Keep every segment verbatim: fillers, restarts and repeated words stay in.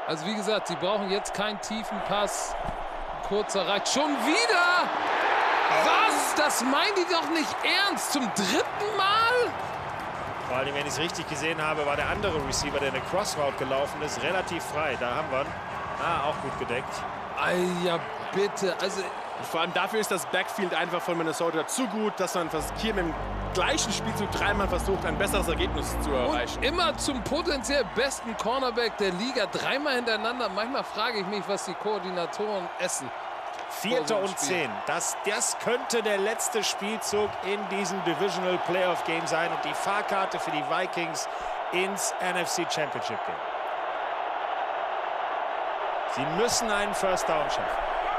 Also wie gesagt, sie brauchen jetzt keinen tiefen Pass. Kurzer reicht. Schon wieder? Was? Das meinen die doch nicht ernst. Zum dritten Mal? Vor allem, wenn ich es richtig gesehen habe, war der andere Receiver, der eine Crossroute gelaufen ist, relativ frei. Da haben wir ihn. Ah, auch gut gedeckt. Ei, ja, bitte. Also, Und vor allem dafür ist das Backfield einfach von Minnesota zu gut, dass man hier mit dem gleichen Spielzug dreimal versucht, ein besseres Ergebnis zu erreichen. und immer zum potenziell besten Cornerback der Liga. Dreimal hintereinander. Manchmal frage ich mich, was die Koordinatoren essen. Vierter und zehn. Das, das könnte der letzte Spielzug in diesem Divisional Playoff Game sein und die Fahrkarte für die Vikings ins N F C Championship Game. Sie müssen einen First Down schaffen.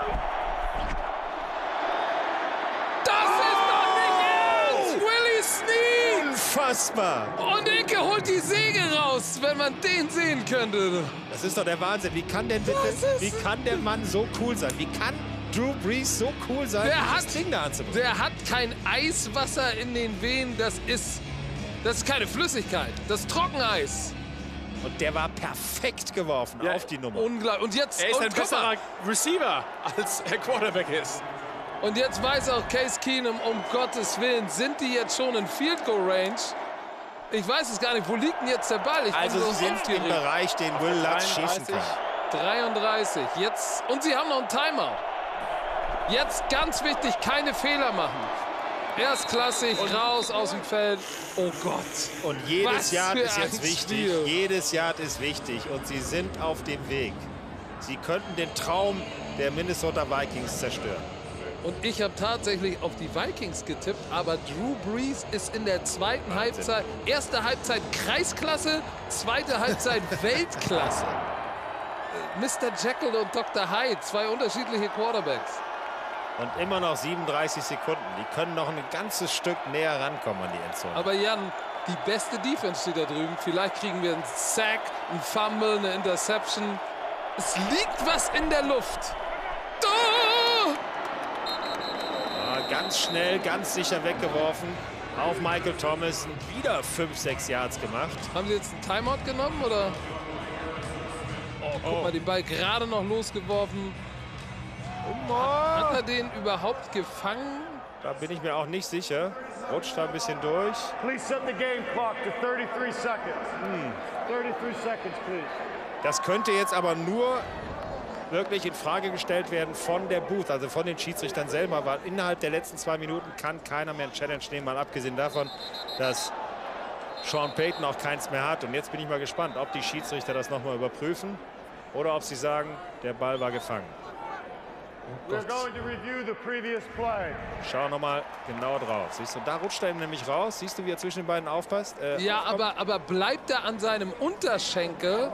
Das ist doch nicht ernst! Willie Snead! Unfassbar! Und Icke holt die Säge raus, wenn man den sehen könnte. Das ist doch der Wahnsinn. Wie kann denn bitte, wie kann der Mann so cool sein? Wie kann Drew Brees so cool sein, Der dieses hat, Ding da anzubringen? der hat kein Eiswasser in den Venen. Das ist, das ist keine Flüssigkeit. Das ist Trockeneis. Und der war perfekt geworfen Ja, auf die Nummer. Unglaublich. Und jetzt, Er ist und ein guck besserer mal, Receiver, als er Quarterback ist. und jetzt weiß auch Case Keenum, um Gottes Willen, sind die jetzt schon in Field Goal Range? Ich weiß es gar nicht. Wo liegt denn jetzt der Ball? Ich Also bin sie so sind im aufgeregt. Bereich, den Will Lutz schießen kann. dreiunddreißig. Jetzt, und sie haben noch einen Timeout. Jetzt ganz wichtig, keine Fehler machen. Erstklassig, raus aus dem Feld. Oh Gott. Und jedes Was Yard für ist ein jetzt wichtig. Spiel. Jedes Yard ist wichtig. Und sie sind auf dem Weg. Sie könnten den Traum der Minnesota Vikings zerstören. Und ich habe tatsächlich auf die Vikings getippt, aber Drew Brees ist in der zweiten Halbzeit, erste Halbzeit Kreisklasse, zweite Halbzeit Weltklasse. Mister Jekyll und Doktor Hyde, zwei unterschiedliche Quarterbacks. Und immer noch siebenunddreißig Sekunden. Die können noch ein ganzes Stück näher rankommen an die Endzone. Aber Jan, die beste Defense steht da drüben. Vielleicht kriegen wir einen Sack, einen Fumble, eine Interception. Es liegt was in der Luft. Oh! Ja, ganz schnell, ganz sicher weggeworfen. Auf Michael Thomas. Wieder fünf, sechs Yards gemacht. Haben Sie jetzt einen Timeout genommen, oder? Oh, guck Oh. mal, den Ball gerade noch losgeworfen. Hat er den überhaupt gefangen? Da bin ich mir auch nicht sicher. Rutscht da ein bisschen durch. Please set the game clock to thirty-three seconds. thirty-three seconds, please. Das könnte jetzt aber nur wirklich in Frage gestellt werden von der Booth, also von den Schiedsrichtern selber, weil innerhalb der letzten zwei Minuten kann keiner mehr einen Challenge nehmen, mal abgesehen davon, dass Sean Payton auch keins mehr hat. Und jetzt bin ich mal gespannt, ob die Schiedsrichter das nochmal überprüfen oder ob sie sagen, der Ball war gefangen. We're going to review the previous play. Schau nochmal genau drauf. Siehst du, da rutscht er nämlich raus. Siehst du, wie er zwischen den beiden aufpasst? Äh, Ja, aufkommt? aber, aber bleibt er an seinem Unterschenkel?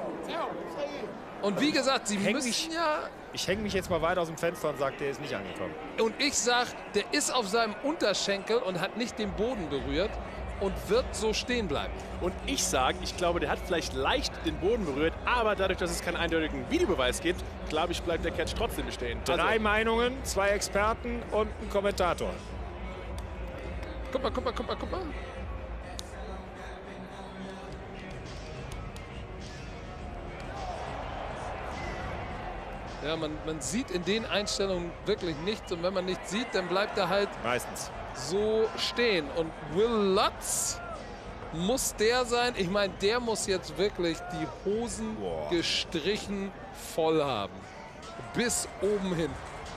Und wie gesagt, sie Häng müssen mich- ja... Ich hänge mich jetzt mal weit aus dem Fenster und sage, der ist nicht angekommen. Und ich sag, der ist auf seinem Unterschenkel und hat nicht den Boden berührt und wird so stehen bleiben. Und ich sage, ich glaube, der hat vielleicht leicht den Boden berührt, aber dadurch, dass es keinen eindeutigen Videobeweis gibt, glaube ich, bleibt der Catch trotzdem bestehen. Drei Also, Meinungen, zwei Experten und ein Kommentator. Guck mal, guck mal, guck mal, guck mal. Ja, man, man sieht in den Einstellungen wirklich nichts. Und wenn man nichts sieht, dann bleibt er halt Meistens. so stehen. Und Will Lutz muss der sein. Ich meine, der muss jetzt wirklich die Hosen Boah. gestrichen voll haben. Bis oben hin.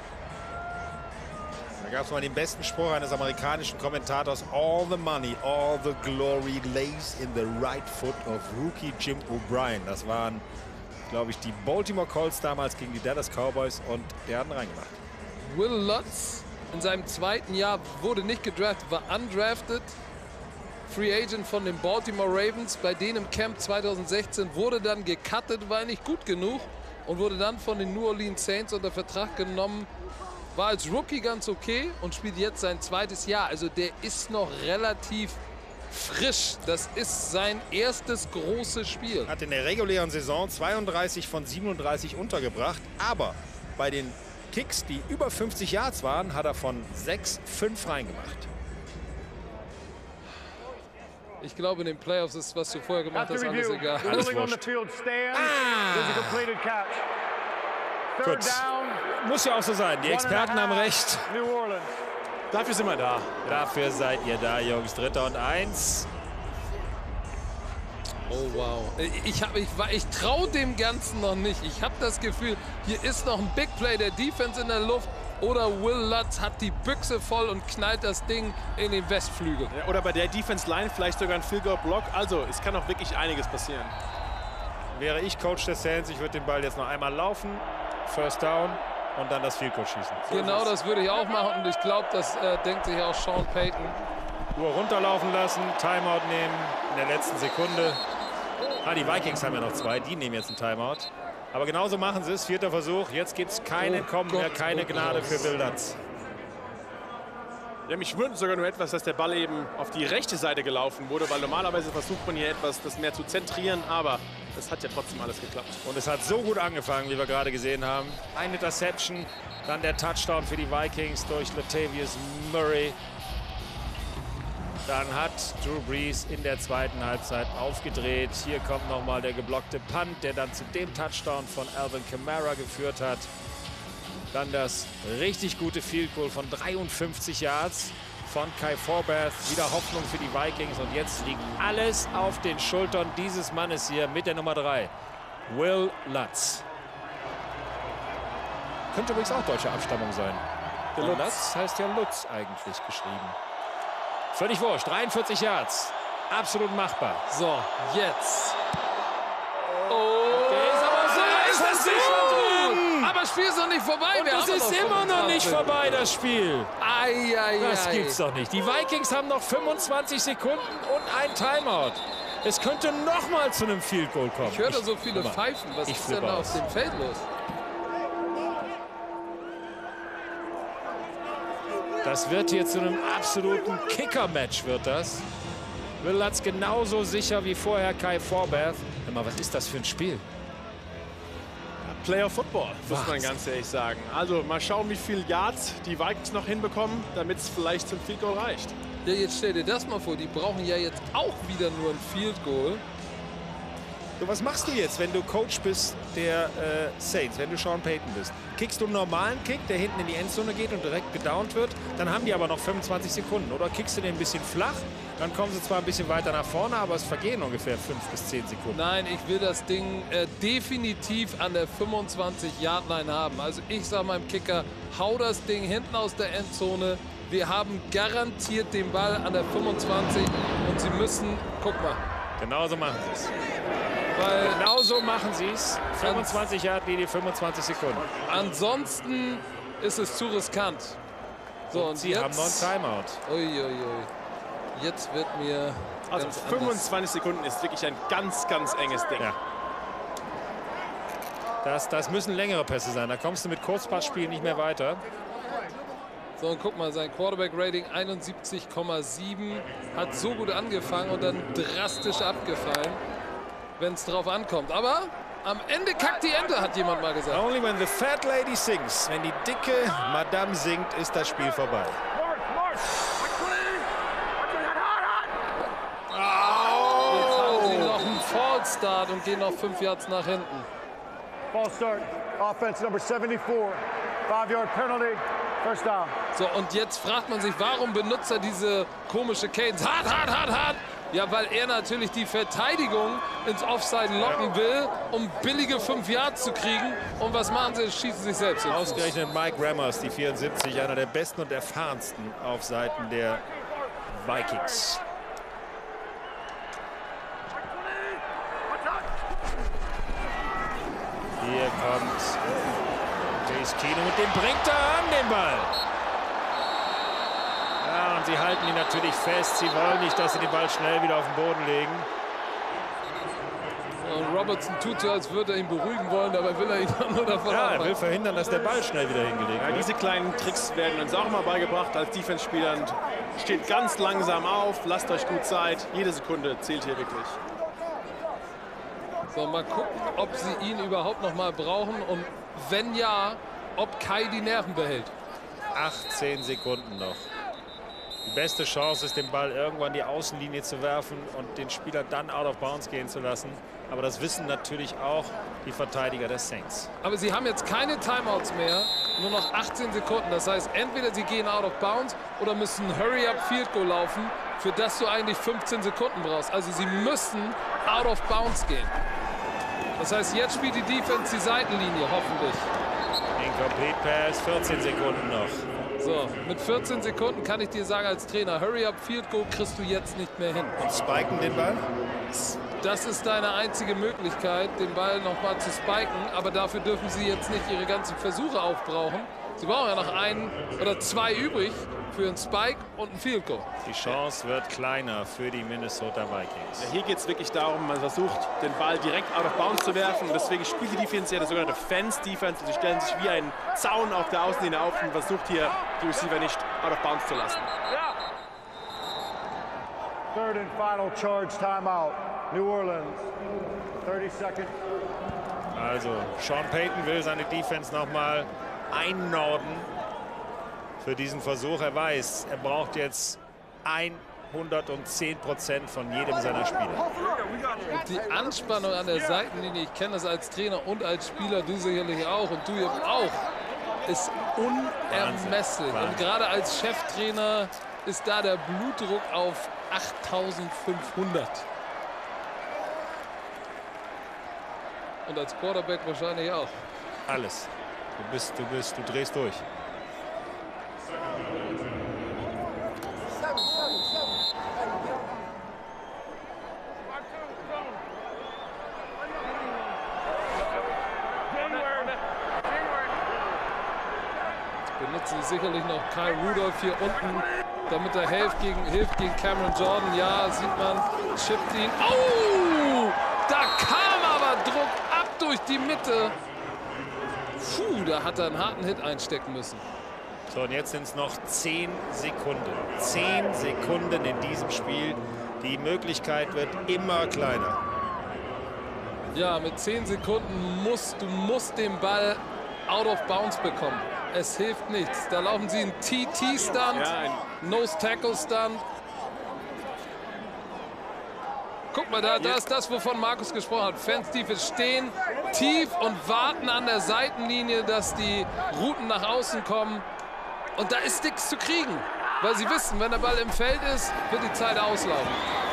Da gab es mal den besten Spruch eines amerikanischen Kommentators. All the money, all the glory lays in the right foot of Rookie Jim O'Brien. Das waren, glaube ich, die Baltimore Colts damals gegen die Dallas Cowboys und der hat ihn reingemacht. Will Lutz in seinem zweiten Jahr wurde nicht gedraftet, war undrafted. Free Agent von den Baltimore Ravens. Bei denen im Camp zweitausendsechzehn wurde dann gecuttet, war nicht gut genug und wurde dann von den New Orleans Saints unter Vertrag genommen. War als Rookie ganz okay und spielt jetzt sein zweites Jahr. Also der ist noch relativ frisch. Das ist sein erstes großes Spiel. Hat in der regulären Saison zweiunddreißig von siebenunddreißig untergebracht. Aber bei den Kicks, die über fünfzig Yards waren, hat er von sechs fünf reingemacht. Ich glaube, in den Playoffs ist, was du vorher gemacht hast, alles egal. The ruling on the field stands. It was a completed catch. Third Gut. down. Muss ja auch so sein. Die Experten haben recht. New Orleans. Dafür sind wir da. Dafür seid ihr da, Jungs. Dritter und eins. Oh, wow. Ich, hab- ich, war- ich traue dem Ganzen noch nicht. Ich habe das Gefühl, hier ist noch ein Big Play der Defense in der Luft. Oder Will Lutz hat die Büchse voll und knallt das Ding in den Westflügel. Ja, oder bei der Defense Line vielleicht sogar ein Field Goal Block. Also, es kann auch wirklich einiges passieren. Wäre ich Coach der Saints, ich würde den Ball jetzt noch einmal laufen. First down und dann das Field Goal schießen. So Genau, ist es. das würde ich auch machen. Und ich glaube, das äh, denkt sich auch Sean Payton. Uhr runterlaufen lassen, Timeout nehmen in der letzten Sekunde. Ah, die Vikings haben ja noch zwei, die nehmen jetzt einen Timeout. Aber genauso machen sie es, vierter Versuch. Jetzt gibt es kein Oh Entkommen Gott, mehr, keine oh Gnade Gott. für Will Lutz. Ja, mich wundert sogar nur etwas, dass der Ball eben auf die rechte Seite gelaufen wurde, weil normalerweise versucht man hier etwas, das mehr zu zentrieren, aber das hat ja trotzdem alles geklappt. Und es hat so gut angefangen, wie wir gerade gesehen haben. Eine Interception, dann der Touchdown für die Vikings durch Latavius Murray. Dann hat Drew Brees in der zweiten Halbzeit aufgedreht. Hier kommt nochmal der geblockte Punt, der dann zu dem Touchdown von Alvin Kamara geführt hat. Dann das richtig gute Field Goal von dreiundfünfzig Yards von Kai Forbath. Wieder Hoffnung für die Vikings. Und jetzt liegt alles auf den Schultern dieses Mannes hier mit der Nummer drei. Will Lutz. Könnte übrigens auch deutsche Abstammung sein. Der Lutz. Lutz heißt ja Lutz eigentlich geschrieben. Völlig wurscht. dreiundvierzig Yards. Absolut machbar. So, jetzt. Oh, ist aber so, ist das sicher drin. Aber das Spiel ist noch nicht vorbei. Und Wir das haben ist immer noch nicht fünfundzwanzig. vorbei, das Spiel. Ei, ei, Das ei. gibt's doch nicht. Die Vikings haben noch fünfundzwanzig Sekunden und ein Timeout. Es könnte noch mal zu einem Field Goal kommen. Ich höre da so viele guck mal, Pfeifen. Was ich ist denn flippe da aus. auf dem Feld los? Das wird hier zu einem absoluten Kicker-Match, wird das. Will Lutz genauso sicher wie vorher Kai Forbath. Hör mal, was ist das für ein Spiel? Player Football, muss man Wahnsinn. ganz ehrlich sagen. Also mal schauen, wie viel Yards die Vikings noch hinbekommen, damit es vielleicht zum Field Goal reicht. Ja, jetzt stell dir das mal vor. Die brauchen ja jetzt auch wieder nur ein Field Goal. So, was machst du jetzt, wenn du Coach bist der äh, Saints, wenn du Sean Payton bist? Kickst du einen normalen Kick, der hinten in die Endzone geht und direkt gedownt wird? Dann haben die aber noch fünfundzwanzig Sekunden. Oder kickst du den ein bisschen flach? Dann kommen sie zwar ein bisschen weiter nach vorne, aber es vergehen ungefähr fünf bis zehn Sekunden. Nein, ich will das Ding äh, definitiv an der fünfundzwanzig-Yard-Line haben. Also ich sage meinem Kicker, hau das Ding hinten aus der Endzone. Wir haben garantiert den Ball an der fünfundzwanzig und sie müssen, guck mal, Genauso machen sie es. weil Genauso machen sie es. fünfundzwanzig Yard Linie, fünfundzwanzig Sekunden. ansonsten ist es zu riskant. So, und Sie jetzt, haben noch ein Timeout. Uiuiui. Jetzt wird mir Also ganz anders. fünfundzwanzig Sekunden ist wirklich ein ganz, ganz enges Ding. Ja. Das, das müssen längere Pässe sein. Da kommst du mit Kurzpassspielen nicht mehr weiter. So, und guck mal, sein Quarterback-Rating einundsiebzig Komma sieben hat so gut angefangen und dann drastisch abgefallen, wenn es drauf ankommt. Aber am Ende kackt die Ente, hat jemand mal gesagt. Only when the fat lady sings. Wenn die dicke Madame singt, ist das Spiel vorbei. Jetzt haben sie noch einen Fallstart und gehen noch fünf Yards nach hinten. False start. Offense number seventy-four. Five-yard penalty. First down. So, und jetzt fragt man sich, warum benutzt er diese komische Cadence? Hart, hart, hart, hart. Ja, weil er natürlich die Verteidigung ins Offside locken will, um billige fünf Yards zu kriegen. Und was machen sie? Schießen sich selbst in den Fuß. Ausgerechnet Mike Rammers, die vierundsiebzig, einer der besten und erfahrensten auf Seiten der Vikings. Hier kommt Case Keenum und den bringt er an, den Ball. Ja, und sie halten ihn natürlich fest. Sie wollen nicht, dass sie den Ball schnell wieder auf den Boden legen. Und Robertson tut so, als würde er ihn beruhigen wollen, dabei will er ihn nur davon Ja, er will abhalten. verhindern, dass der Ball schnell wieder hingelegt Ja, wird. diese kleinen Tricks werden uns auch mal beigebracht als Defense-Spielern. Steht ganz langsam auf, lasst euch gut Zeit. Jede Sekunde zählt hier wirklich. So, mal gucken, ob sie ihn überhaupt noch mal brauchen und wenn ja, ob Kai die Nerven behält. achtzehn Sekunden noch. Die beste Chance ist, den Ball irgendwann an die Außenlinie zu werfen und den Spieler dann out of bounds gehen zu lassen. Aber das wissen natürlich auch die Verteidiger der Saints. Aber sie haben jetzt keine Timeouts mehr, nur noch achtzehn Sekunden. Das heißt, entweder sie gehen out of bounds oder müssen Hurry-up-Field-Goal laufen, für das du eigentlich fünfzehn Sekunden brauchst. Also sie müssen out of bounds gehen. Das heißt, jetzt spielt die Defense die Seitenlinie, hoffentlich. Incomplete Pass, vierzehn Sekunden noch. So, mit vierzehn Sekunden kann ich dir sagen als Trainer, Hurry-up-Field-Goal kriegst du jetzt nicht mehr hin. Und spiken den Ball? Das ist deine einzige Möglichkeit, den Ball noch mal zu spiken. Aber dafür dürfen sie jetzt nicht ihre ganzen Versuche aufbrauchen. Sie brauchen ja noch einen oder zwei übrig für einen Spike und einen Field Goal. Die Chance wird kleiner für die Minnesota Vikings. Ja, hier geht es wirklich darum, man versucht, den Ball direkt out of bounds zu werfen. Deswegen spielt die Defense ja, die sogenannte Fence-Defense. Sie stellen sich wie ein Zaun auf der Außenlinie auf und versucht hier die Receiver nicht out of bounds zu lassen. Third and final charge timeout. New Orleans. thirty seconds. Also, Sean Payton will seine Defense noch mal einnorden für diesen Versuch. Er weiß, er braucht jetzt hundertzehn Prozent von jedem seiner Spieler. Und die Anspannung an der Seitenlinie, ich kenne das als Trainer und als Spieler, du sicherlich auch und du jetzt auch, ist unermesslich. Wahnsinn. Und gerade als Cheftrainer ist da der Blutdruck auf achttausendfünfhundert. Und als Quarterback wahrscheinlich auch. Alles. Du bist, du bist, du drehst durch. Benutzen sie sicherlich noch Kyle Rudolph hier unten, damit er hilft gegen, hilft gegen Cameron Jordan. Ja, sieht man, chippt ihn. Oh! Da kam aber Druck ab durch die Mitte. Puh, da hat er einen harten Hit einstecken müssen. So, und jetzt sind es noch zehn Sekunden. Zehn Sekunden in diesem Spiel. Die Möglichkeit wird immer kleiner. Ja, mit zehn Sekunden musst du musst den Ball out of bounds bekommen. Es hilft nichts. Da laufen sie einen T T-Stunt, Ja, ein Nose-Tackle-Stunt. Guck mal, da, da ist das, wovon Markus gesprochen hat. Fans, die stehen tief und warten an der Seitenlinie, dass die Routen nach außen kommen. Und da ist nichts zu kriegen, weil sie wissen, wenn der Ball im Feld ist, wird die Zeit auslaufen.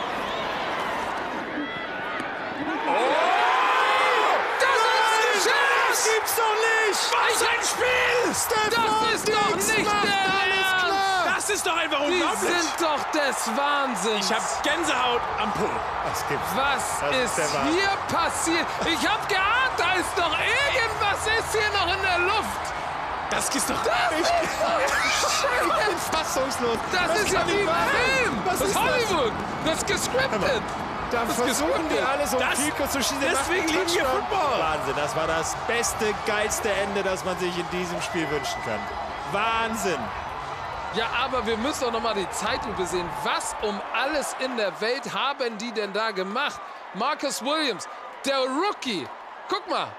Das gibt's doch nicht! Was ein Spiel! Das ist doch nicht der Ernst! Das ist doch einfach Die unglaublich! sind doch des Wahnsinns! Ich habe Gänsehaut am Po. Das gibt's. Was Das ist ist, der Wahnsinn. hier passiert? Ich habe geahnt, da ist doch irgendwas ist hier noch in der Luft. Das ist doch... Ich bin fassungslos. Das, ist ja kann wie nicht ein wahr sein. Film. Was Das ist ist das? Hollywood. Das ist gescriptet. Da Das versuchen die gescriptet. alles, um Das- viel zu schießen. Der deswegen macht einen lieben wir Touchdown. Football. Wahnsinn, das war das beste, geilste Ende, das man sich in diesem Spiel wünschen kann. Wahnsinn. Ja, aber wir müssen doch noch mal die Zeitlupe sehen. Was um alles in der Welt haben die denn da gemacht? Marcus Williams, der Rookie. Guck mal.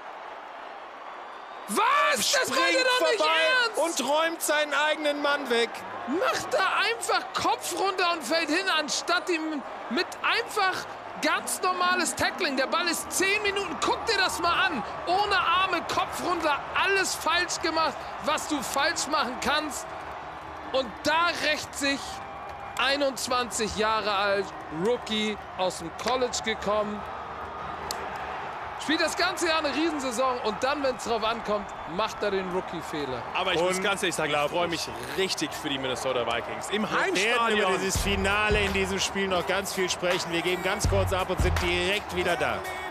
Was? Das meint ihr doch nicht ernst? und räumt seinen eigenen Mann weg. Macht da einfach Kopf runter und fällt hin, anstatt ihm mit einfach ganz normales Tackling. Der Ball ist zehn Minuten. Guck dir das mal an. Ohne Arme, Kopf runter, alles falsch gemacht, was du falsch machen kannst. Und da rächt sich einundzwanzig Jahre alt, Rookie, aus dem College gekommen. Spielt das ganze Jahr eine Riesensaison und dann, wenn es drauf ankommt, macht er den Rookie-Fehler. Aber ich muss ganz ehrlich sagen, ich freue mich richtig für die Minnesota Vikings. Im Wir werden über Heimstadion. dieses Finale in diesem Spiel noch ganz viel sprechen. Wir geben ganz kurz ab und sind direkt wieder da.